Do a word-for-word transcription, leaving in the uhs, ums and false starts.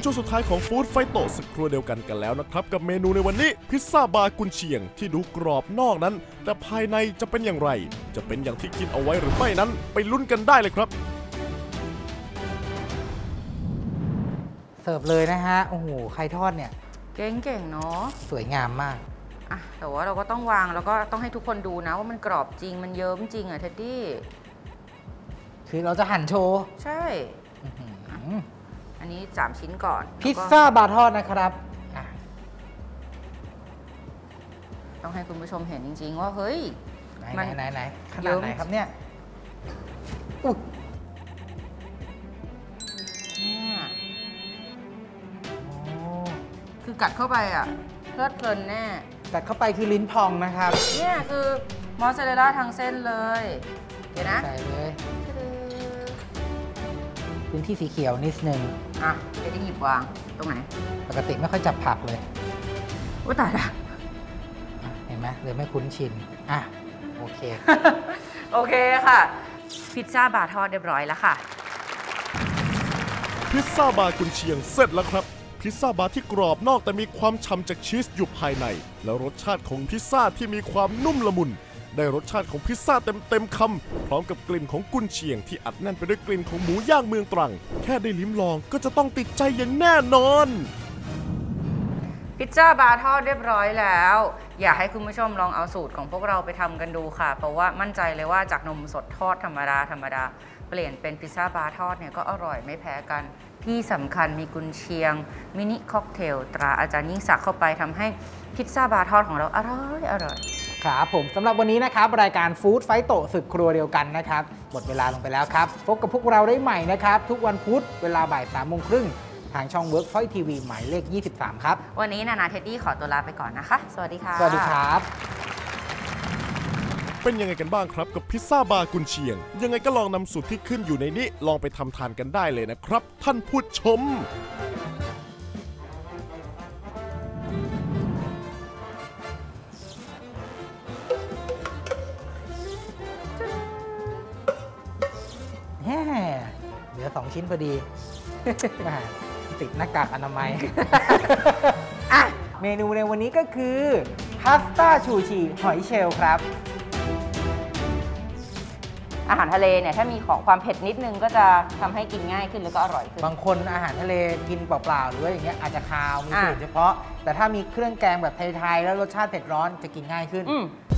ช่วงสุดท้ายของฟู้ดไฟโตศึกครัวเดียวกันกันแล้วนะครับกับเมนูในวันนี้พิซซ่าบากุนเชียงที่ดูกรอบนอกนั้นแต่ภายในจะเป็นอย่างไรจะเป็นอย่างที่คิดเอาไว้หรือไม่นั้นไปลุ้นกันได้เลยครับเสิร์ฟเลยนะฮะโอ้โหไข่ทอดเนี่ยเก่งๆเนาะสวยงามมากอ่ะแต่ว่าเราก็ต้องวางแล้วก็ต้องให้ทุกคนดูนะว่ามันกรอบจริงมันเยิ้มจริงอ่ะเท็ดดี้คือเราจะหั่นโชว์ใช่อันนี้สามชิ้นก่อนพิซซ่าบาร์ทอดนะครับต้องให้คุณผู้ชมเห็นจริงๆว่าเฮ้ยไหนไหนไหนขนาดไหนครับเนี่ยอุ๊ยคือกัดเข้าไปอ่ะเพลิดเพลินแน่กัดเข้าไปคือลิ้นพองนะครับเนี่ยคือมอสซาเรลล่าทั้งเส้นเลยเดี๋ยวนะใส่เลยพื้นที่สีเขียวนิดนึงอ่ะเดี๋ยวจะหยิบวางตรงไหนปกติไม่ค่อยจับผักเลยโอ้ตายละเห็นไหมเลยไม่คุ้นชินอ่ะโอเคโอเคค่ะพิซซ่าบาร์ทอดเรียบร้อยแล้วค่ะพิซซ่าบาร์กุนเชียงเสร็จแล้วครับพิซซ่าบาร์ที่กรอบนอกแต่มีความฉ่ำจากชีสอยู่ภายในแล้วรสชาติของพิซซ่าที่มีความนุ่มละมุนได้รสชาติของพิซซ่าเต็มเต็มคำพร้อมกับกลิ่นของกุนเชียงที่อัดแน่นไปด้วยกลิ่นของหมูย่างเมืองตรังแค่ได้ลิ้มลองก็จะต้องติดใจอย่างแน่นอนพิซซ่าบาร์ทอดเรียบร้อยแล้วอยากให้คุณผู้ชมลองเอาสูตรของพวกเราไปทำกันดูค่ะเพราะว่ามั่นใจเลยว่าจากนมสดทอดธรรมดาธรรมดาเปลี่ยนเป็นพิซซ่าบาร์ทอดเนี่ยก็อร่อยไม่แพ้กันที่สำคัญมีกุนเชียงมินิค็อกเทลตราอาจารย์ยิ่งศักดิ์เข้าไปทำให้พิซซ่าบาร์ทอดของเราอร่อยอร่อยครับผมสำหรับวันนี้นะครับรายการฟู้ดไฟโตศึกครัวเดียวกันนะครับหมดเวลาลงไปแล้วครับพบกับพวกเราได้ใหม่นะครับทุกวันพุธเวลาบ่ายสามโมงครึ่งทางช่อง Workpoint ที วี หมายเลขยี่สิบสามครับวันนี้นานาเท็ดดี้ขอตัวลาไปก่อนนะคะสวัสดีค่ะสวัสดีครับเป็นยังไงกันบ้างครับกับพิซซ่าบาร์กุนเชียงยังไงก็ลองนำสูตรที่ขึ้นอยู่ในนี้ลองไปทำทานกันได้เลยนะครับท่านผู้ชมแฮ่เหลือสองชิ้นพอดีติดหน้ากากอนามัยอ่ะเมนูในวันนี้ก็คือพาสต้าชูชีหอยเชลล์ครับอาหารทะเลเนี่ยถ้ามีของความเผ็ดนิดนึงก็จะทำให้กินง่ายขึ้นแล้วก็อร่อยขึ้นบางคนอาหารทะเลกินเปล่าๆหรือว่าอย่างเงี้ยอาจจะคาวมีสูตรเฉพาะแต่ถ้ามีเครื่องแกงแบบไทยๆแล้วรสชาติเผ็ดร้อนจะกินง่ายขึ้น